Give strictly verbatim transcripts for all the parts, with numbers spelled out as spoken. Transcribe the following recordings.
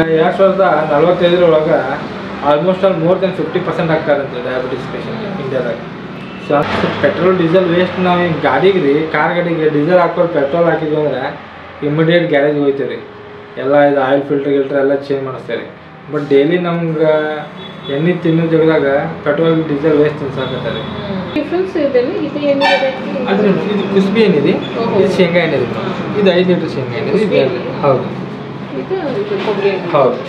ಎರಡು ಸಾವಿರದ ನಲವತ್ತೈದರೊಳಗೆ almost all more than fifty percent ಆಗ್ತಾರಂತೆ ಡಯಾಬಿಟಿಸ್ ಪೇಷಂಟ್ ಇಂಡಿಯಾದಾಗ. ಸೊ ಪೆಟ್ರೋಲ್ ಡೀಸೆಲ್ ವೇಸ್ಟ್ ನಾವು ಈಗ ಗಾಡಿಗೆ ರೀ ಕಾರ್ ಗಾಡಿಗೆ ಡೀಸೆಲ್ ಹಾಕೊಂಡು ಪೆಟ್ರೋಲ್ ಹಾಕಿದ್ವಿ ಅಂದ್ರೆ ಇಮಿಡಿಯೇಟ್ ಗ್ಯಾರೇಜ್ಗೆ ಹೋಗ್ತೀವಿ ರೀ, ಎಲ್ಲ ಇದು ಆಯಿಲ್ ಫಿಲ್ಟರ್ ಗಿಲ್ಟರ್ ಎಲ್ಲ ಚೇಂಜ್ ಮಾಡಿಸ್ತಾರೆ. ಬಟ್ ಡೈಲಿ ನಮ್ಗೆ ಎಣ್ಣೆ ತಿನ್ನೋ ಜಾಗದಾಗ ಪೆಟ್ರೋಲ್ ಡೀಸೆಲ್ ವೇಸ್ಟ್ ತಿನ್ಸಾಕತ್ತಾರೆ. ಅದ್ರ ಇದು ಕುಸ್ಬಿ ಏನಿದೆ, ಇದು ಶೇಂಗಾ ಎಣ್ಣೆ ಇದೆ, ಇದು ಐದು ಲೀಟ್ರ್ ಶೇಂಗಾ ಎಣ್ಣೆ ಇದೆ. ಹೌದು ಹೌದು.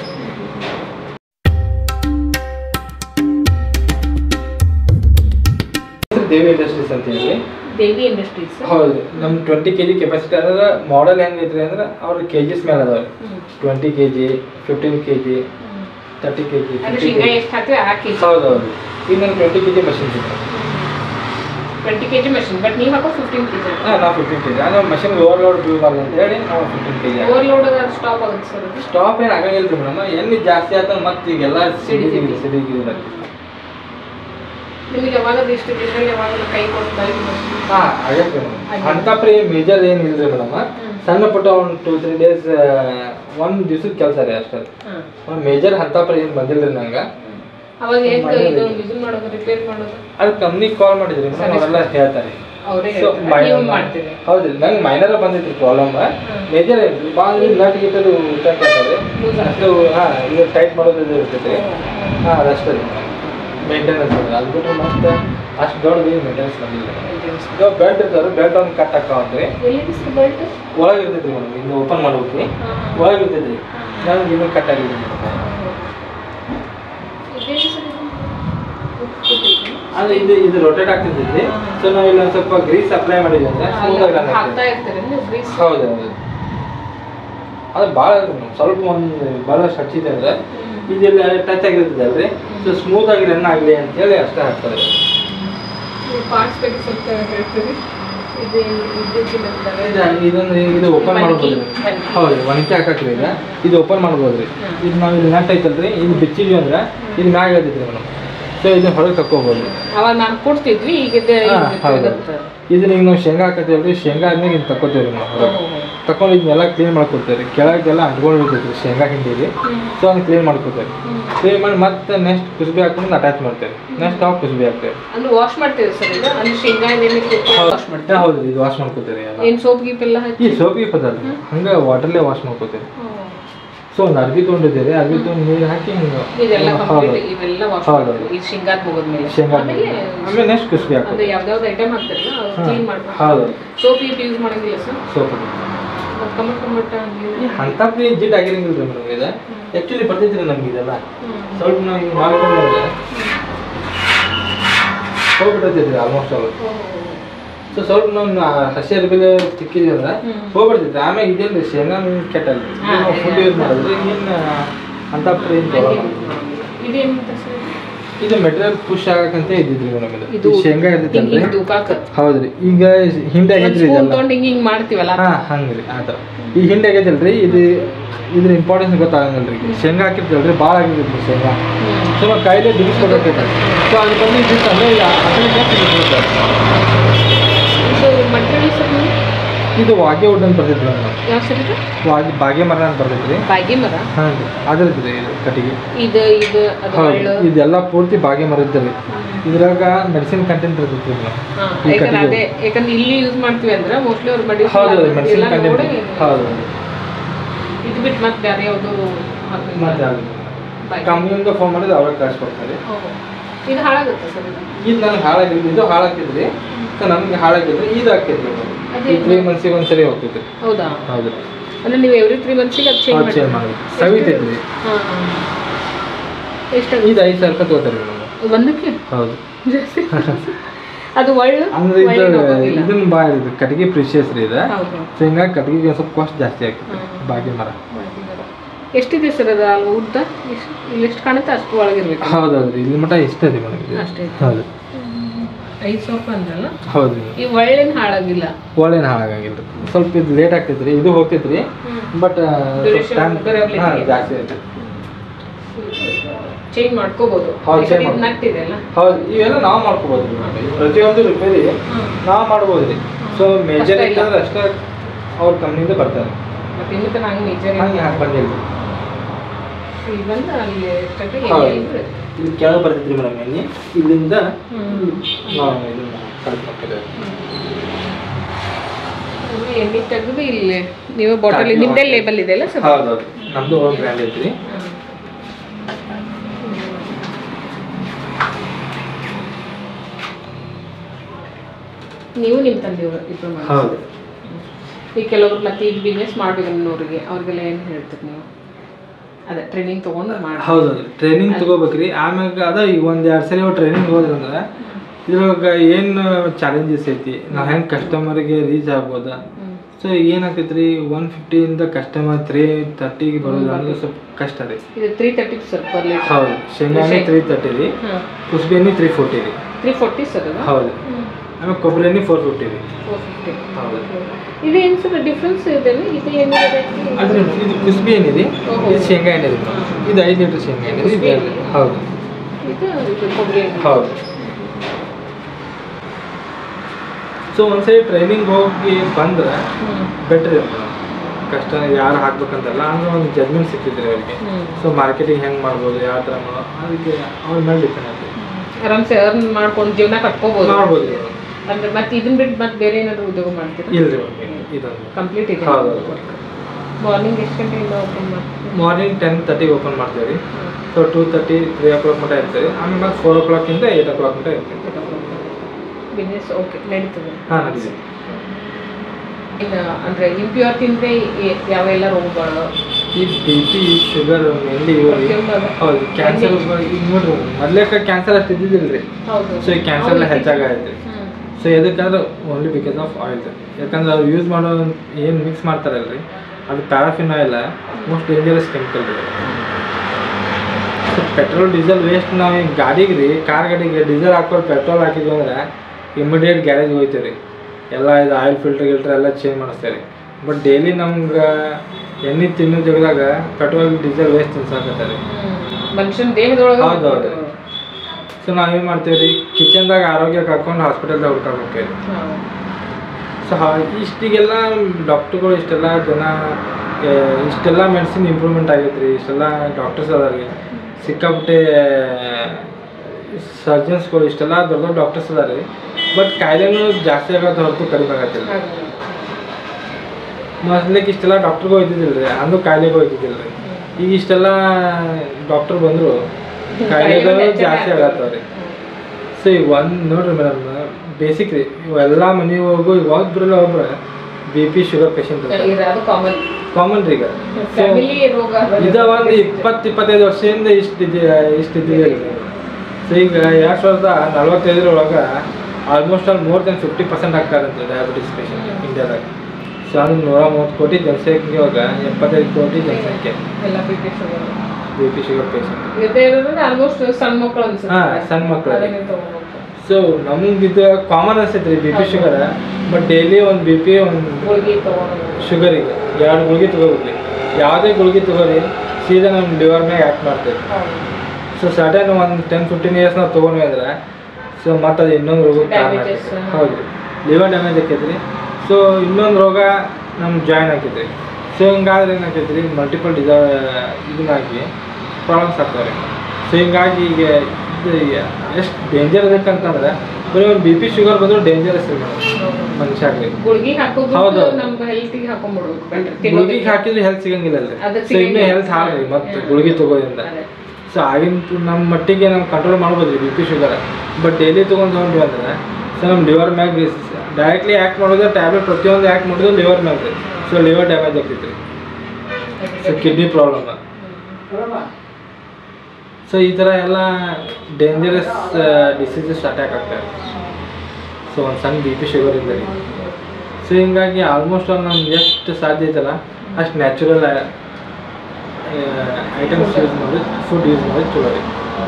ದೇವಿ ಇಂಡಸ್ಟ್ರೀಸ್ ಅಂತ ಹೇಳಿ. ದೇವಿ ಇಂಡಸ್ಟ್ರೀಸ್ ಹೌದು. ನಮ್ಮ ಟ್ವೆಂಟಿ ಕೆ ಜಿ ಕೆಪಾಸಿಟಿ ಅಂದ್ರೆ ಮಾಡೆಲ್ ಹೆಂಗೈತ್ರಿ ಅಂದ್ರೆ ಅವ್ರ ಕೆ ಜಿಸ್ ಮೇಲೆ ಅದಾವೆ. Twenty K G, fifteen K G, thirty K G. ಹೌದು ಹೌದು. ಈಗ ನಾನು ಟ್ವೆಂಟಿ ಕೆ ಜಿ ಮಷಿನ್ ಇದೆ. Twenty K G machine, but ನೀವು ಹಾಕೋ ಫಿಫ್ಟೀನ್ ಕೆ ಜಿ. ಹಾಂ, ನಾವು ಫಿಫ್ಟೀನ್ ಕೆ ಜಿ. ಅಂದರೆ ಮಷಿನ್ ಓವರ್ಲೋಡ್ ಬೀಳಬಾರ್ದು ಅಂತ ಹೇಳಿ ನಾವು fifteen K G. Overload stop ಆಗುತ್ತೆ ಸರ್? ಸ್ಟಾಪ್ ಏನು ಆಗಂಗಿಲ್ಲ ರೀ ಮೇಡಮ್. ಎಣ್ಣೆ ಜಾಸ್ತಿ ಆಯ್ತು ಮತ್ತೆ ಈಗೆಲ್ಲ ಸಿಡಿಗೆ ಸಿಡಿಗೆ ನಿಮಗೆ ಯಾವಾಗ ಇಷ್ಟು ದಿನದಲ್ಲಿ ಯಾವಾಗ ಕೈ ಕೊಡ್ತಾರೆ? ಹಾಂ ಆಗತ್ತೆ ಮೇಡಮ್. ಅಂಥ ಪ್ರೀ ಮೇಜರ್ ಏನಿಲ್ಲ ರೀ ಮೇಡಮ್. ಸಣ್ಣ ಪುಟ್ಟ ಒಂದು ಟೂ ತ್ರೀ ಡೇಸ್ ಒಂದು ದಿವ್ಸದ ಕೆಲಸ ರೀ ಅಷ್ಟೇ. ಒಂದು ಮೇಜರ್ ಅಂಥ ಪ್ರೀ ಏನು ಬಂದಿಲ್ಲ ರೀ ನಂಗೆ. ಅವಾಗ ಹೆಂಗೆ ಇದು ಇದು ಮಾಡೋದು, ರಿಪೇರ್ ಮಾಡೋದು? ಅದು ಕಂಪ್ನಿಗೆ ಕಾಲ್ ಮಾಡಿದ್ರಿ ಮೇಡಮ್, ಅವರೆಲ್ಲ ಹೇಳ್ತಾರೆ. ಹೌದ್ರಿ, ನಂಗೆ ಮೈನರ್ ಬಂದಿತ್ತು ಪ್ರಾಬ್ಲಮ್. ಮೇಜರ್ ಏನ್ರಿ ಭಾಳ ನಟ್ ಗಿಟ್ಟದು ಊಟ ಕೇಳ್ತಾರೆ ಅಷ್ಟು. ಹಾಂ, ಇದು ಟೈಟ್ ಮಾಡೋದು ಇದು ಇರ್ತೈತೆ. ಹಾಂ, ಅದಷ್ಟೇ ರೀ ಮೇಂಟೆನೆನ್ಸ್. ಅದು ಬಿಟ್ಟರೆ ಮತ್ತೆ ಅಷ್ಟು ದೊಡ್ಡದು ಏನು ಮೇಂಟೆನೆನ್ಸ್ ಬಂದಿಲ್ಲ. ಈಗ ಬೆಲ್ಟ್ ಇರ್ತಾವೆ, ಬೆಲ್ಟ್ ಒಂದು ಕಟ್ ಹಾಕಾವಂತ್ರಿ. ಒಳಗೆ ಇರ್ತೈತಿ ರೀ ಮೇಡಮ್, ಇನ್ನು ಓಪನ್ ಮಾಡ್ಬೇಕು ರೀ, ಒಳಗೆ ಇರ್ತೈತಿ ರೀ. ನನಗೆ ಇನ್ನೂ ಕಟ್ ಆಗಿದೆ ಮೇಡಮ್. ಅಂದ್ರೆ ಇದು ಇದು ರೊಟೇಟ್ ಆಗ್ತಿರ್ತೈತಿ. ಸೊ ನಾವು ಇಲ್ಲಿ ಒಂದು ಸ್ವಲ್ಪ ಗ್ರೀಸ್ ಅಪ್ಲೈ ಮಾಡಿದ್ವಿ ಅಂದ್ರೆ ಸ್ಮೂತ್ ಆಗಿ ಆಗ್ತೈತಿ. ಹೌದು ಹೌದು. ಅದು ಭಾಳ ಸ್ವಲ್ಪ ಒಂದು ಭಾಳ ಹಚ್ಚಿದೆ ಅಂದ್ರೆ ಇದೆಲ್ಲ ಟಚ್ ಆಗಿರ್ತದೆ ಅಲ್ರಿ. ಸೊ ಸ್ಮೂತ್ ಆಗಿ ರನ್ ಆಗಲಿ ಅಂತೇಳಿ ಅಷ್ಟೇ ಹಾಕ್ತಾರೆ. ಇದೊಂದು ಇದು ಓಪನ್ ಮಾಡ್ಬೋದು. ಹೌದು, ಒಣಕೆ ಹಾಕಕ್ರಿ. ಈಗ ಇದು ಓಪನ್ ಮಾಡ್ಬೋದು ರೀ. ಇದು ನಾವು ಇಲ್ಲಿ ನಟ್ ಐತಲ್ರಿ, ಇದು ಬಿಚ್ಚಿದ್ವಿ ಅಂದ್ರೆ ಇದು ಮ್ಯಾಗ ಹೇಳ್ತೈತ್ರಿ ಮೇಡಮ್. ಸೊ ಇದನ್ನ ಹೊರಗೆ ತಕ್ಕೋಬೋದು. ಅವಾಗ ನಾನು ಕೊಡ್ತಿದ್ವಿ, ಈಗ ಇದನ್ನ ಈಗ ನಾವು ಶೇಂಗಾ ಹಾಕತ್ತೀವಲ್ರಿ, ಶೇಂಗಾ ಆದ್ಮೇಲೆ ಇದು ತಕ್ಕೋತೀವಿ ರೀ ನಾವು ಹೊರಗೆ. ತಕೊಂಡು ಇದನ್ನೆಲ್ಲ ಕ್ಲೀನ್ ಮಾಡ್ಕೊಡ್ತೇವೆ ರೀ. ಕೆಳಗೆಲ್ಲ ಅಂಟ್ಕೊಂಡಿರ್ತೈತಿ ರೀ ಶೇಂಗಾ ಹಿಂಡಿರಿ. ಸೊ ಅದನ್ನ ಕ್ಲೀನ್ ಮಾಡ್ಕೊತೇವೆ. ಕ್ಲೀನ್ ಮಾಡಿ ಮತ್ತೆ ನೆಕ್ಸ್ಟ್ ಕುಸುಬಿ ಹಾಕೊಂಡು ಅಟ್ಯಾಚ್ ಮಾಡ್ತೇವೆ. ನೆಕ್ಸ್ಟ್ ನಾವು ಕುಸುಬಿ ಹಾಕ್ತೇವೆ. ಅಂದ್ರೆ ವಾಶ್ ಮಾಡ್ತೇವೆ ಸರ್ ಈಗ? ಅಂದ್ರೆ ಶೇಂಗಾ ವಾಶ್ ಮಾಡ್ತೇವೆ? ಹೌದು, ಇದು ವಾಶ್ ಮಾಡ್ಕೊತೇವೆ. ಏನು ಸೋಪ್ ಗೀಪ್ ಎಲ್ಲ ಹಾಕಿ? ಈ ಸೋಪ್ ಗೀಪ್ ಅದಲ್ಲ, ಹಂಗೆ ವಾಟರ್ಲೇ ವಾಶ್ ಮಾಡ್ಕೊತೇವೆ. ಸೊ ಒಂದು ಅರ್ಬಿ ತೊಗೊಂಡಿದ್ದೀರಿ, ಅರ್ಬಿ ತೊಗೊಂಡು ನೀರು ಹಾಕಿ ಹಿಂಗೆ ಇದೆಲ್ಲ ಇವೆಲ್ಲ ವಾಶ್ ಮಾಡ್ತೀವಿ. ಇದು ಶೇಂಗಾದ ಮುಗಿದ್ಮೇಲೆ ಶೇಂಗಾ ಆಮೇಲೆ ನೆಕ್ಸ್ಟ್ ಕುಸುಬಿ ಹಾಕೋದು. ಅದು ಯಾವ್ದಾವ್ದು ಐಟಮ್ ಹಾಕ್ತಿರಲ್ಲ ಅದು ಕ್ಲೀನ್ ಮಾಡ್ಬೇಕು. ಹೌದು. ಸೋಪ್ ಗೀಪ್ ಯೂಸ್ ಮಾಡಂಗಿಲ್ಲ ಸರ್? ಸೋಪ್ ಕಮಟ್ ಕಮಟ್ ಅಂತ ಪ್ರೀ ಜಿಡ್ ಆಗಿರಂಗಿಲ್ಲ ರೀ ಮೇಡಮ್. ಇದು ಆ್ಯಕ್ಚುಲಿ ಬರ್ತೈತಿ ರೀ ನಮ್ಗೆ. ಇದೆಲ್ಲ ಸ್ವಲ್ಪ ನಾವು ಹಿಂಗೆ ಮಾಡ್ಕೊಂಡ್ರೆ ಹೋಗ್ಬಿಟ್ಟೈತಿ ರೀ ಆಲ್ಮೋಸ್ಟ್ ಆಲ್. ಸೊ ಸ್ವಲ್ಪ ನಾವು ಹಸಿ ಅರ್ಬಿಲೆ ತಿಕ್ಕಿದ್ವಿ ಅಂದ್ರೆ ಹೋಗ್ಬಿಡ್ತೈತಿ. ಆಮೇಲೆ ಇದೇನು ರೀ ಶೇಂಗಾ ಕೆಟ್ಟಲ್ಲ ನಾವು ಫುಡ್ ಯೂಸ್ ಮಾಡಿದ್ರೆ ಏನು ಅಂತ ಪ್ರೀ ಏನು ತೊಗೊಳಲ್ಲ. ಇದು ಮೆಟೀರಿಯಲ್ ಪುಷ್ ಆಗಕ್ಕಂತ ಇದ್ದಿದ್ರಿ ಮೇಡಮ್. ಇದು ಶೇಂಗಾ ಇರ್ತೈತಲ್ರಿ. ಹೌದ್ರಿ, ಈಗ ಹಿಂಡೆ ಆಗೈತ್ರಿ ಇದೆಲ್ಲ. ಹಾಂ ಹಂಗೆ ರೀ ಆ ಥರ. ಈಗ ಹಿಂಡೆ ಆಗೈತಲ್ರಿ, ಇದು ಇದ್ರ ಇಂಪಾರ್ಟೆನ್ಸ್ ಗೊತ್ತಾಗಂಗಿಲ್ಲ ರೀ. ಶೇಂಗಾ ಹಾಕಿರ್ತಲ್ರಿ, ಭಾಳ ಆಗಿರ್ತೈತಿ ಶೇಂಗಾ. ಸೊ ನಾವು ಕೈಲೇ ಬಿಡಿಸ್ಕೊಬೇಕೈತೆ. ಸೊ ಅದು ಬಂದು ಇದ್ದಿತ್ತು ಅಂದರೆ ಇದು ವಾಗೆ ವುಡ್ ಅಂತ ಬರ್ತೈತಿ ಮೇಡಮ್. ವಾಗೆ ಬಾಗೆ ಮರ ಅಂತ ಬರ್ತೈತಿ ರೀ. ಬಾಗೆ ಮರ? ಹಾಂ ರೀ, ಅದ್ರದ್ದು ರೀ ಕಟ್ಟಿಗೆ. ಇದು ಇದು ಹೌದು, ಇದೆಲ್ಲ ಪೂರ್ತಿ ಬಾಗೆ ಮರ ಇದ್ದರಿ. ಇದ್ರಾಗ ಮೆಡಿಸಿನ್ ಕಂಟೆಂಟ್ ಇರ್ತೈತಿ ರೀ ಮೇಡಮ್. ಯಾಕಂದ್ರೆ ಇಲ್ಲಿ ಯೂಸ್ ಮಾಡ್ತೀವಿ ಅಂದ್ರೆ ಮೋಸ್ಟ್ಲಿ ಅವ್ರು ಮೆಡಿಸಿನ್. ಹೌದು, ಮೆಡಿಸಿನ್ ಕಂಟೆಂಟ್. ಹೌದು. ಇದು ಬಿಟ್ಟು ಮತ್ತೆ ಬೇರೆ ಯಾವುದು ಮತ್ತೆ ಕಂಪ್ನಿಯಿಂದ ಫೋನ್ ಮಾಡಿದ್ರೆ ಅವ್ರಿಗೆ ಕಳಿಸ್ಕೊಡ್ತಾರೆ. ಇದು ಹಾಳಾಗುತ್ತೆ ಸರ್? ಇದು ನನಗೆ ಹಾಳಾಗಿಲ್ಲ, ಇದು ಹಾಳಾಗ್ತಿದ್ರಿ. ಸೊ ನಮಗೆ ಹಾಳಾಗಿದ್ರೆ ಇದು ಆಗ್ತೈತಿ ಈ ತ್ರೀ ಮಂತ್ಸಿಗೆ ಒಂದ್ಸರಿ ಹೋಗ್ತೈತಿ. ಹೌದಾ? ಹೌದು. ಅಂದ್ರೆ ನೀವು ಎವ್ರಿ ತ್ರೀ ಮಂತ್ಸಿಗೆ ಅದು ಚೇಂಜ್ ಚೇಂಜ್ ಮಾಡಿ ಸವಿತೈತಿ ರೀ. ಎಷ್ಟು? ಇದು ಐದು ಸಾವಿರ ರೂಪಾಯಿ ತಗೋತಾರೆ ಮೇಡಮ್ ಒಂದಕ್ಕೆ. ಹೌದು. ಅದು ಒಳ್ಳೆ ಅಂದ್ರೆ ಇದು ಇದನ್ನ ಬಾ ಇದು ಕಟ್ಟಿಗೆ ಪ್ರಿಷಿಯಸ್ ರೀ ಇದು. ಸೊ ಹಿಂಗಾಗಿ ಕಟ್ಟಿಗೆ ಸ್ವಲ್ಪ ಕಾಸ್ಟ್ ಜಾಸ್ತಿ ಆಗ್ತದೆ. ಬಾಗಿ ಮರ ಎಷ್ಟಿದೆ ಸರ್ ಅದು ಅಲ್ಲಿ ಉದ್ದ? ಇಲ್ಲಿ ಎಷ್ಟು ಕಾಣುತ್ತೆ ಅಷ್ಟು ಒಳಗಿರ್ಬೇಕು? ಹೌದು ಹೌದು, ಇಲ್ಲಿ ಮಟ್ಟ ಇಷ್ಟ ಇದೆ ಮೇಡಮ್. ಅಷ್ಟೇ? ಹೌದು. ಐದು ಸಾವಿರ ಅಂದ್ರಲ್ಲ? ಹೌದು. ಈ ಒಳ್ಳೇನು ಹಾಳಾಗಿಲ್ಲ? ಒಳ್ಳೇನು ಹಾಳಾಗಂಗಿಲ್ಲ ರೀ. ಸ್ವಲ್ಪ ಇದು ಲೇಟ್ ಆಗ್ತೈತೆ ರೀ, ಇದು ಹೋಗ್ತೈತೆ ರೀ. ಬಟ್ ಜಾಸ್ತಿ ಐತೆ. ಚೇಂಜ್ ಮಾಡ್ಕೋಬಹುದು. ಹೌದು, ಇವೆಲ್ಲ ನಾವು ಮಾಡ್ಕೋಬಹುದು ರೀ. ಪ್ರತಿಯೊಂದು ರಿಪೇರಿ ನಾವು ಮಾಡ್ಬೋದು ರೀ. ಸೊ ಮೇಜರ್ ಇತ್ತಂದ್ರೆ ಅಷ್ಟೇ ಅವ್ರ ಕಂಪ್ನಿಯಿಂದ ಬರ್ತಾರೆ. ಮತ್ತೆ ಇನ್ನೂ ಹಂಗೆ ಮೇಜರ್ ಹಂಗೆ ಹಾಕಿ ಬಂದಿಲ್ಲ. ಇಲ್ಲಿ ಬಂದು ಅಲ್ಲಿ ಎಷ್ಟಕ್ಕೆ ಹೌದು. ಎಣ್ಣೆ ಇದ್ರೆ ಇಲ್ಲಿ ಕೆಳಗೆ ಬರ್ತೈತ್ರಿ ಮೇಡಮ್ ಎಣ್ಣೆ ಇಲ್ಲಿಂದ ಹ್ಞೂ ನಾವು ಇದನ್ನ ಕಳ್ಸ್ಕೊಳ್ತೇವೆ. ಎಣ್ಣೆ ತೆಗೆದು ಇಲ್ಲಿ ನೀವು ಬಾಟಲ್ ನಿಮ್ಮದೇ ಲೇಬಲ್ ಇದೆಯಲ್ಲ ಸರ್? ಹೌದೌದು, ನಮ್ದು ಓನ್ ಬ್ರ್ಯಾಂಡ್ ಐತ್ರಿ. ನೀವು ನಿಮ್ಮ ತಂದೆಯವರು ಇಬ್ಬರು ಮಾಡಿ. ಹೌದು. ಈಗ ಕೆಲವರು ಮತ್ತೆ ಈಗ ಬಿಸ್ನೆಸ್ ಮಾಡ್ಬೇಕು ಅನ್ನೋರಿಗೆ ಅವ್ರಿಗೆಲ್ಲ ಏನು ಹೇಳ್ತೀರಿ ನೀವು? ಅದೇ ಟ್ರೈನಿಂಗ್ ತೊಗೊಂಡು ಮಾಡಿ. ಹೌದೌದು, ಟ್ರೈನಿಂಗ್ ತೊಗೋಬೇಕ್ರಿ. ಆಮ್ಯಾಗ ಅದ ಈಗ ಒಂದು ಎರಡು ಸಲ ಟ್ರೈನಿಂಗ್ ಹೋದ್ರಂದ್ರೆ ಇದ್ರೊಳಗೆ ಏನು ಚಾಲೆಂಜಸ್ ಐತಿ, ನಾವು ಹೆಂಗೆ ಕಸ್ಟಮರಿಗೆ ರೀಚ್ ಆಗ್ಬೋದಾ. ಸೊ ಏನಾಗ್ತೈತೆ ರೀ, ಒನ್ ಫಿಫ್ಟಿಯಿಂದ ಕಸ್ಟಮರ್ ತ್ರೀ ತರ್ಟಿಗೆ ಬರೋದು ಅಂದ್ರೆ ಸ್ವಲ್ಪ ಕಷ್ಟ ರೀ. ಇದು three thirty sir per litre. ಹೌದು, ಶೇಂಗಾ ಎಣ್ಣೆ ತ್ರೀ ತರ್ಟಿ ರೀ, ಕುಸ್ಬೆ ಎಣ್ಣೆ ತ್ರೀ ಫೋರ್ಟಿ ರೀ. ತ್ರೀ ಫೋರ್ಟಿ ಸರ್ ಅದು? ಹೌದು. ಆಮೇಲೆ ಕೊಬ್ಬರಿ ಎಣ್ಣೆ ಫೋರ್ ಫಿಫ್ಟಿ ರೀ. Four fifty. ಹೌದು. ಇದು ಏನು ಸರ್ ಡಿಫ್ರೆನ್ಸ್ ಇದೆ? ಇದು ಏನಿದೆ? ಅದ್ರ ಇದು ಕುಸ್ಬೆ ಎಣ್ಣೆ ರೀ, ಇದು ಶೇಂಗಾ ಎಣ್ಣೆ ರೀ. ಇದು ಐದು ಲೀಟರ್ ಶೇಂಗಾ ಎಣ್ಣೆ ರೀ. ಇದು ಹೌದು. ಇದು ಇದು ಕೊಬ್ಬರಿ ಎಣ್ಣೆ. ಹೌದು. ಸೊ ಒಂದ್ಸರಿ ಟ್ರೈನಿಂಗ್ ಹೋಗಿ ಬಂದ್ರೆ ಬೆಟ್ರ್ ಕಷ್ಟ ಯಾರು ಹಾಕ್ಬೇಕಂತಲ್ಲ, ಅಂದ್ರೆ ಒಂದು ಜಜ್ಮೆಂಟ್ ಸಿಕ್ತಿದ್ರಿ ಅವರಿಗೆ. ಸೊ ಮಾರ್ಕೆಟಿಂಗ್ ಹೆಂಗೆ ಮಾಡ್ಬೋದು, ಯಾವ ಥರ ಮಾಡೋ ಅದಕ್ಕೆ ಅವ್ರ ಮೇಲೆ ಡಿಪೆಂಡ್ ಆಗ್ತದೆ. ಆರಾಮ್ಸೆ ಅರ್ನ್ ಮಾಡ್ಕೊಂಡು ಜೀವನ ಕಟ್ಕೋಬೋದು ಮಾಡ್ಬೋದು. ಅಂದ್ರೆ ಮತ್ತೆ ಇದನ್ನ ಬಿಟ್ಟು ಮತ್ತೆ ಬೇರೆ ಏನಾದರೂ ಉದ್ಯೋಗ ಮಾಡ್ತೀರಾ? ಇಲ್ರಿ, ಇದೊಂದು ಕಂಪ್ಲೀಟ್ ಇದೆ. ಹೌದು. ಮಾರ್ನಿಂಗ್ ಎಷ್ಟು ಗಂಟೆಯಿಂದ ಓಪನ್ ಮಾಡ್ತೀವಿ? ಮಾರ್ನಿಂಗ್ ಟೆನ್ ತರ್ಟಿಗೆ ಓಪನ್ ಮಾಡ್ತೀವಿ ರೀ. So two thirty three o'clock ಮಟ್ಟ ಇರ್ತೀವಿ. ಆಮೇಲೆ ಮತ್ತೆ ಫೋರ್ ಓ ಕ್ಲಾಕಿಂದ ಏಯ್ಟ್ ಓ ಕ್ಲಾಕ್ ಮಟ್ಟ ಇರ್ತೀವಿ. ಬಿಸ್ನೆಸ್ ಓಕೆ ನಡೀತದೆ? ಹಾಂ, ನಡೀತದೆ. ಇನ್ನು ಅಂದರೆ ಇಂಪ್ಯೂರ್ ತಿಂದರೆ ಯಾವೆಲ್ಲ ರೋಗಗಳು? ಈ ಬಿ ಪಿ ಶುಗರ್ ಮೇನ್ಲಿ ಇವು ರೀ. ಹೌದು, ಕ್ಯಾನ್ಸರ್ ಈಗ ನೋಡ್ರಿ, ಮೊದ್ಲೇಕ ಕ್ಯಾನ್ಸರ್ ಅಷ್ಟು ಇದ್ದಿದ್ದಿಲ್ಲ ರೀ. ಹೌದು. ಸೊ ಈ ಕ್ಯಾನ್ಸರ್ ಎಲ್ಲ ಹೆಚ್ಚಾಗೈತೆ. ಸೊ ಎದಕ್ಕಂದ್ರೆ ಓನ್ಲಿ ಬಿಕಾಸ್ ಆಫ್ ಆಯಿಲ್. ಯಾಕಂದ್ರೆ ಅವ್ರು ಯೂಸ್ ಮಾಡೋ ಏನು ಮಿಕ್ಸ್ ಮಾಡ್ತಾರಲ್ರಿ, ಅದು paraffin oil most dangerous chemical ರೀ. ಸೊ ಪೆಟ್ರೋಲ್ ಡೀಸೆಲ್ ವೇಸ್ಟ್ ನಾವು ಈಗ ಗಾಡಿಗೆ ರೀ, ಕಾರ್ ಗಾಡಿಗೆ ಡೀಸೆಲ್ ಹಾಕೋರು ಪೆಟ್ರೋಲ್ ಹಾಕಿದ್ವಿ ಅಂದ್ರೆ ಇಮಿಡಿಯೇಟ್ ಗ್ಯಾರೇಜ್ಗೆ ಹೋಗ್ತೀವಿ ರೀ. ಎಲ್ಲ ಇದು ಆಯಿಲ್ ಫಿಲ್ಟರ್ ಗಿಲ್ಟರ್ ಎಲ್ಲ ಚೇಂಜ್ ಮಾಡಿಸ್ತಾರೆ. ಬಟ್ ಡೈಲಿ ನಮ್ಗೆ ಎಣ್ಣೆ ತಿನ್ನೋ ಜಾಗದಾಗ ಪೆಟ್ರೋಲ್ ಡೀಸೆಲ್ ವೇಸ್ಟ್ ತಿನ್ಸಾಕತ್ತಾರೆ ಮನುಷ್ಯನ ದೇಹದೊಳಗೆ. ಹೌದು ಹೌದು. ಸೊ ನಾವೇನು ಮಾಡ್ತೀವಿ ರೀ, ಕಿಚನ್ದಾಗ ಆರೋಗ್ಯಕ್ಕೆ ಹಾಕೊಂಡು ಹಾಸ್ಪಿಟಲ್ದಾಗ ಹುಡ್ಕೊಂಡು ಹೋಗ್ತೀವಿ. ಸೊ ಇಷ್ಟಿಗೆಲ್ಲ ಡಾಕ್ಟ್ರುಗಳು ಇಷ್ಟೆಲ್ಲ ಜನ ಇಷ್ಟೆಲ್ಲ ಮೆಡಿಸಿನ್ ಇಂಪ್ರೂವ್ಮೆಂಟ್ ಆಗೈತೆ ರೀ, ಇಷ್ಟೆಲ್ಲ ಡಾಕ್ಟರ್ಸ್ ಅದಾರ ರೀ, ಸಿಕ್ಕಾಪಟ್ಟೆ ಸರ್ಜನ್ಸ್ಗಳು ಇಷ್ಟೆಲ್ಲ ದೊಡ್ಡ ದೊಡ್ಡ ಡಾಕ್ಟರ್ಸ್ ಅದಾರ ರೀ. ಬಟ್ ಕಾಯಿಲೆನೂ ಜಾಸ್ತಿ ಆಗೋದು ಹೊರತು ಕಡಿಮೆ ಆಗತ್ತಿಲ್ಲ. ಮೊದಲಿಗೆ ಇಷ್ಟೆಲ್ಲ ಡಾಕ್ಟ್ರಿಗೂ ಹೋಯ್ತಿದ್ದಿಲ್ಲ ರೀ, ಅಂದು ಕಾಯಿಲೆಗೂ ಹೋಯ್ತಿದ್ದಿಲ್ಲ ರೀ. ಈಗ ಇಷ್ಟೆಲ್ಲ ಡಾಕ್ಟ್ರು ಬಂದರು, ಕಾಯಿಲೆಗಳು ಜಾಸ್ತಿ ಆಗತ್ತವ ರೀ. ಸೊ ಈಗ ಒಂದು ನೋಡ್ರಿ ಮೇಡಮ್, ಬೇಸಿಕ್ ರೀ, ಇವೆಲ್ಲ ಮನೆಗೆ ಹೋಗು ಈಗ ಒಬ್ಬರಲ್ಲ ಒಬ್ರು B P sugar patient common ರೀ. ಈಗ ಇದ ಒಂದು ಇಪ್ಪತ್ತು ಇಪ್ಪತ್ತೈದು ವರ್ಷದಿಂದ ಇಷ್ಟು ಇಷ್ಟು ಇದ್ದಿದೆ ರೀ. ಸೊ ಈಗ ಎರಡು ಸಾವಿರದ ನಲ್ವತ್ತೈದರೊಳಗೆ almost all more than fifty percent ಆಗ್ತಾರಂತೆ ಡಯಾಬಿಟಿಸ್ ಪೇಷಂಟ್ ಇಂಡಿಯಾದಾಗ. ಸೊ ಅದು ನೂರ ಮೂವತ್ತು ಕೋಟಿ ಜನಸಂಖ್ಯೆ, ಇವಾಗ ಎಪ್ಪತ್ತೈದು ಕೋಟಿ ಜನಸಂಖ್ಯೆ ಬಿ ಪಿ ಶುಗರ್ ಪೇಷಂಟ್. ಹಾಂ, ಸಣ್ಣ ಮಕ್ಕಳು. ಸೊ ನಮ್ಗೆ ಇದು ಕಾಮನ್ ಅನ್ಸೈತೆ ರೀ B P sugar. But daily ಒಂದು ಬಿ ಪಿ ಒಂದು ಶುಗರಿಗೆ ಎರಡು ಗುಳಿಗೆ ತೊಗೋಬೇಕ್ರಿ. ಯಾವುದೇ ಗುಳಿಗೆ ತೊಗೊರಿ ಸೀದಾ ನಮ್ಮ ಲಿವರ್ ಮ್ಯಾಗ ಆ್ಯಕ್ಟ್ ಮಾಡ್ತೈತೆ. ಸೊ ಸಡನ್ ಒಂದು ಟೆನ್ ಫಿಫ್ಟೀನ್ ಇಯರ್ಸ್ ನಾವು ತೊಗೊಂಡ್ವಿ ಅಂದ್ರೆ ಸೊ ಮತ್ತು ಅದು ಇನ್ನೊಂದು ರೋಗಕ್ಕೆ ಕಾರಣ ಆಗ್ತೈತೆ. ಹೌದು, ಲಿವರ್ ಡ್ಯಾಮೇಜ್ ಆಕೈತೆ ರೀ. ಸೊ ಇನ್ನೊಂದು ರೋಗ ನಮ್ಗೆ ಜಾಯ್ನ್ ಆಕೈತೆ ರೀ. ಸೊ ಹಿಂಗಾದ್ರೆ ಏನಾಕೈತೆ ರೀ, ಮಲ್ಟಿಪಲ್ ಡಿಸಾ ಇದನ್ನಾಗಿ ಪ್ರಾಬ್ಲಮ್ಸ್ ಆಗ್ತಾವೆ ರೀ. ಸೊ ಹಿಂಗಾಗಿ ಈಗ ಇದು ಎಷ್ಟು ಡೇಂಜರ್ ಅದಕ್ಕಂತಂದ್ರೆ ಬರೀ ಒಂದು ಬಿ ಪಿ ಶುಗರ್ ಬಂದರೂ ಡೇಂಜರಸ್ ರೀ ಮನುಷ್ಯಾಗ್ರಿ. ಹೌದು, ಗುಳಿಗೆ ಹಾಕಿದ್ರೆ ಹೆಲ್ತ್ ಸಿಗಂಗಿಲ್ಲ ರೀ. ಸೊ ಇನ್ನೂ ಹೆಲ್ತ್ ಹಾಳ್ರಿ ಮತ್ತು ಗುಳಿಗೆ ತೊಗೋದ್ರಿಂದ. ಸೊ ಆಗಿನ ನಮ್ಮ ಮಟ್ಟಿಗೆ ನಾವು ಕಂಟ್ರೋಲ್ ಮಾಡ್ಬೋದು ರೀ B P sugar. But daily ತೊಗೊಂಡು ತೊಗೊಂಡ್ವಿ ಅಂದ್ರೆ ಸೊ ನಮ್ಮ ಲಿವರ್ ಮ್ಯಾಗ ಡೈರೆಕ್ಟ್ಲಿ ಆ್ಯಕ್ಟ್ ಮಾಡೋದು, ಟ್ಯಾಬ್ಲೆಟ್ ಪ್ರತಿಯೊಂದು ಆ್ಯಕ್ಟ್ ಮಾಡೋದು ಲಿವರ್ ಮ್ಯಾಗ ರೀ. ಸೊ ಲಿವರ್ ಡ್ಯಾಮೇಜ್ ಆಗ್ತೈತೆ ರೀ. So kidney problem. ಸೊ ಈ ಥರ ಎಲ್ಲ ಡೇಂಜರಸ್ ಡಿಸೀಸಸ್ ಅಟ್ಯಾಕ್ ಆಗ್ತವೆ. ಸೊ ಒಂದು ಸಣ್ಣ ಬಿ ಪಿ ಶುಗರ್ ಇದೆ ರೀ. ಸೊ ಹಿಂಗಾಗಿ ಆಲ್ಮೋಸ್ಟ್ ಆಲ್ ನಮ್ಗೆ ಎಷ್ಟು ಸಾಧ್ಯ ಐತಲ್ಲ ಅಷ್ಟು ನ್ಯಾಚುರಲ್ ಐಟಮ್ಸ್ ಯೂಸ್ ಮಾಡಿ, ಫುಡ್ ಯೂಸ್ ಮಾಡಿ ಚಲೋ ರೀ.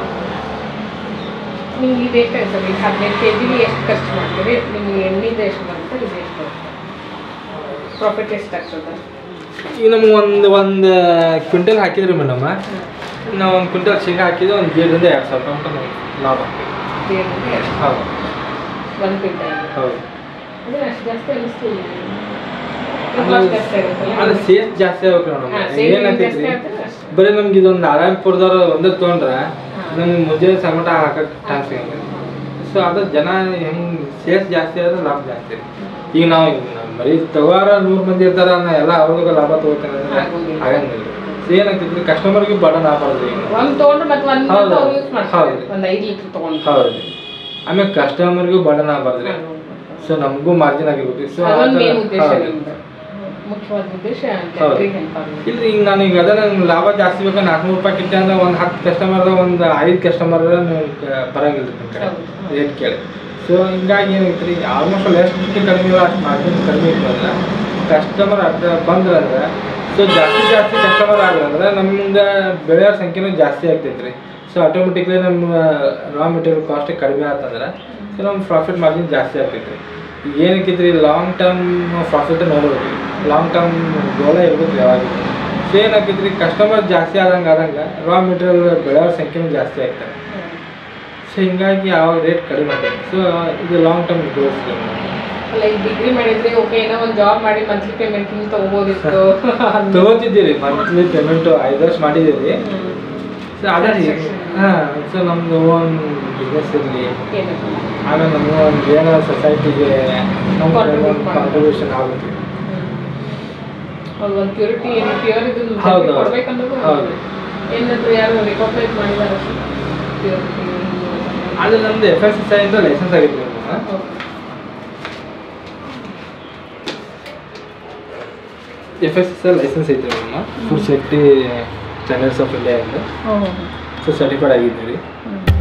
ನಿಮ್ಗೆ ಇದು ಎಷ್ಟು ಸರ್? ಈಗ ಹದಿನೈದು ಕೆ ಜಿಗೆ ಎಷ್ಟು ಖರ್ಚು ಮಾಡ್ತೀರಿ? ನಿಮ್ಗೆ ಎಣ್ಣೆದು ಎಷ್ಟು ಬರುತ್ತೆ, ಇದು ಎಷ್ಟು ಬರುತ್ತೆ, ಪ್ರಾಫಿಟ್ ಎಷ್ಟು ಆಗ್ತದೆ? ಈಗ ನಮ್ಗೆ ಒಂದು ಒಂದು ಕ್ವಿಂಟಲ್ ಹಾಕಿದ್ರಿ ಮೇಡಮ್, ನಾವು ಒಂದು ಕ್ವಿಂಟಲ್ ಶೇಂಗಾ ಹಾಕಿದ್ರೆ ಒಂದು ದೇಡರಿಂದ ಎರಡು ಸಾವಿರ ರೂಪಾಯಿ ನಮ್ಗೆ ಲಾಭ ಆಗ್ತದೆ. ಹೌದು, ಒಂದು ಕ್ವಿಂಟಲ್. ಹೌದು. ಅಂದರೆ ಅಷ್ಟು ಜಾಸ್ತಿ ಅನಿಸ್ತಿಲ್ಲ. ಅದು ಸೇಫ್ ಜಾಸ್ತಿ ಆಗ್ಬೇಕು ಮೇಡಮ್. ಏನಾಗ್ತೈತೆ ರೀ, ಬರೀ ನಮ್ಗೆ ಇದೊಂದು ನಾರಾಯಣಪುರದವ್ರು ಒಂದೇ ತೊಗೊಂಡ್ರೆ ನಮ್ಗೆ ಮುಂಜಾನೆ ಸಮಟ ಹಾಕಕ್ಕೆ ಚಾನ್ಸ್ ಸಿಗಂಗಿಲ್ಲ. ಸೊ ಅದು ಜನ ಹೆಂಗೆ ಸೇಲ್ಸ್ ಜಾಸ್ತಿ ಆದ್ರೆ ಲಾಭ ಜಾಸ್ತಿ ರೀ. ಈಗ ನಾವು ಬರೀ ತಗೋರ ನೂರು ಮಂದಿ ಇರ್ತಾರ ನಾ ಎಲ್ಲ ಅವ್ರಿಗೂ ಲಾಭ ತಗೋತೇನೆ ಅಂದ್ರೆ ಆಗಂಗಿಲ್ಲ. ಸೊ ಏನಾಗ್ತೈತ್ರಿ ಕಸ್ಟಮರ್ಗೆ ಬಡನ್ ಆಗ್ಬಾರ್ದು. ಈಗ ಒಂದು ತೊಗೊಂಡ್ರೆ ಮತ್ತೆ ಒಂದು ಹೌದು ಹೌದು ಒಂದು ಐದು ಲೀಟ್ರ್ ತೊಗೊಂಡು ಹೌದು ಆಮೇಲೆ ಕಸ್ಟಮರ್ಗೂ ಬಡನ್ ಆಗ್ಬಾರ್ದ್ರಿ. ಸೊ ನಮಗೂ ಮಾರ್ಜಿನ್ ಆಗಿರ್ಬೇಕು. ಸೊ ಮುಖ್ಯವಾದ ಉದ್ದೇಶ ಇಲ್ರಿ ಈಗ ನಾನು ಈಗ ಅದ ನಂಗೆ ಲಾಭ ಜಾಸ್ತಿ ಬೇಕು ನಾಲ್ಕುನೂರು ರೂಪಾಯಿ ಕಿಟ್ಟೆ ಅಂದ್ರೆ ಒಂದು ಹತ್ತು ಕಸ್ಟಮರ್ದ ಒಂದು ಐದು ಕಸ್ಟಮರ್ ಬರಂಗಿಲ್ಲ ನಿಮ್ಮ ಕಡೆ ರೇಟ್ ಕೇಳಿ. ಸೊ ಹಿಂಗಾಗಿ ಏನಾಗೈತೆ ರೀ ಆಲ್ಮೋಸ್ಟ್ ಅಲ್ಲಿ ಎಷ್ಟು ಕಡಿಮೆ ಇಲ್ಲ ಅಷ್ಟು ಮಾರ್ಜಿನ್ ಕಡಿಮೆ ಇರ್ತದಲ್ಲ ಕಸ್ಟಮರ್ ಅಡ್ಡ ಬಂದ್ರೆ ಅಂದ್ರೆ ಸೊ ಜಾಸ್ತಿ ಜಾಸ್ತಿ ಕಸ್ಟಮರ್ ಆಗಂದ್ರೆ ನಮ್ಗೆ ಬೆಳೆಯೋ ಸಂಖ್ಯೆನೂ ಜಾಸ್ತಿ ಆಗ್ತೈತೆ ರೀ. ಸೊ ಆಟೋಮೆಟಿಕ್ಲಿ ನಮ್ಮ ರಾ ಮೆಟೀರಿಯಲ್ ಕಾಸ್ಟ್ ಕಡಿಮೆ ಆಗ್ತಂದ್ರೆ ಸೊ ನಮ್ಮ ಪ್ರಾಫಿಟ್ ಮಾರ್ಜಿನ್ ಜಾಸ್ತಿ ಆಗ್ತೈತೆ ರೀ. ಈಗ ಏನಕ್ಕಿತ್ತು ರೀ ಲಾಂಗ್ ಟರ್ಮ್ ಪ್ರಾಫಿಟ್ ನೋಡ್ಬೇಕು ರೀ. ಲಾಂಗ್ ಟರ್ಮ್ ಗೋಲ ಇರ್ಬೇಕು ಯಾವಾಗಿತ್ತು. ಸೊ ಏನಾಗ್ತೈತೆ ರೀ ಕಸ್ಟಮರ್ ಜಾಸ್ತಿ ಆದಂಗೆ ಆದಂಗೆ ರಾ ಮೆಟೀರಿಯಲ್ ಬೆಳೆಯೋ ಸಂಖ್ಯೆನೂ ಜಾಸ್ತಿ ಆಗ್ತಾರೆ. ಸೊ ಹಿಂಗಾಗಿ ಯಾವಾಗ ರೇಟ್ ಕಡಿಮೆ ಆಗ್ತದೆ. ಸೊ ಇದು ಲಾಂಗ್ ಟರ್ಮ್ ಗೋಲ್ಸ್ ಅಲ್ಲ ಈಗ ಡಿಗ್ರಿ ಮಾಡಿದ್ರೆ ಓಕೆ ಏನೋ ಒಂದು ಜಾಬ್ ಮಾಡಿ ಮಂತ್ಲಿ ಪೇಮೆಂಟ್ ಹಿಂಗೆ ತೊಗೋಬೋದಿತ್ತು. ತೊಗೋತಿದ್ದೀರಿ ಮಂತ್ಲಿ ಪೇಮೆಂಟು ಐದು ವರ್ಷ ಮಾಡಿದ್ದೀರಿ. ಸೊ ಅದೇ ರೀ ಹಾಂ. ಸೊ ನಮ್ಮದು ಒಂದು ಬಿಸ್ನೆಸ್ ಇರಲಿ ಆಮೇಲೆ ನಮ್ಮ ಒಂದು ಏನೋ ಸೊಸೈಟಿಗೆ ನಮ್ಮ ಕಾಂಟ್ರಿಬ್ಯೂಷನ್ ಆಗುತ್ತೆ. ಒಂದು ಪ್ಯೂರಿಟಿ ಏನು ಪ್ಯೂರ್ ಇದು ಹೌದು ಕೊಡ್ಬೇಕನ್ನೋದು ಹೌದು. ಏನಾದರೂ ಯಾರು ರಿಕಗ್ನೈಸ್ ಮಾಡಿದ್ದಾರೆ ಪ್ಯೂರಿಟಿ ಅದು ನಮ್ಮದು ಎಫ್ ಎಸ್ ಎಸ್ ಐ ಇಂದ ಲೈಸೆನ್ಸ್ ಆಗಿತ್ತು ನಮ್ಮ F S S I licence ಐತೆ ನಮ್ಮ food safety standards of India ಇಂದ. ಸೊ ಸರ್ಟಿಫೈಡ್ ಆಗಿದ್ದೀವಿ ರೀ.